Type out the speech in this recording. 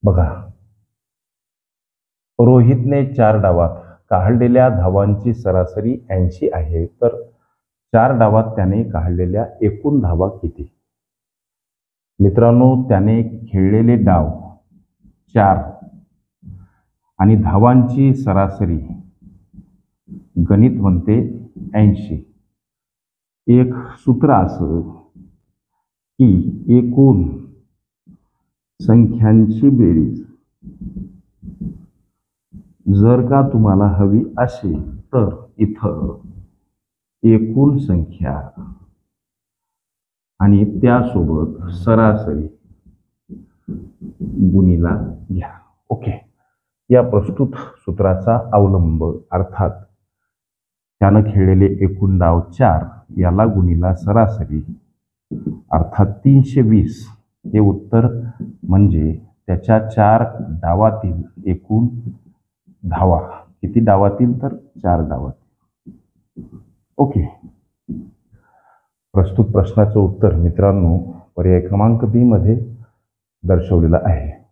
बघा, रोहितने 4 डावात काढलेल्या धावांची सरासरी 80 आहे, तर 4 डावात त्याने काढलेल्या एकूण धावा किती? मित्रांनो, त्याने खेळलेले डाव 4 आणि धावांची सरासरी गणित म्हणते 80. एक सूत्र असं की एकूण संख्यांची बेरीज जर का तुम्हाला हवी असेल तर इथं एकूण संख्या आणि त्यासोबत सरासरी गुणीला घ्या. ओके, या प्रस्तुत सूत्राचा अवलंब अर्थात त्यानं खेळलेले एकूण डाव 4 याला गुणीला सरासरी अर्थात 320 हे उत्तर म्हणजे त्याच्या 4 डावातील एकूण धावा. किती डावातील? तर 4 डावातील. ओके, प्रस्तुत प्रश्नाचं उत्तर मित्रांनो पर्याय क्रमांक बी मध्ये दर्शवलेलं आहे.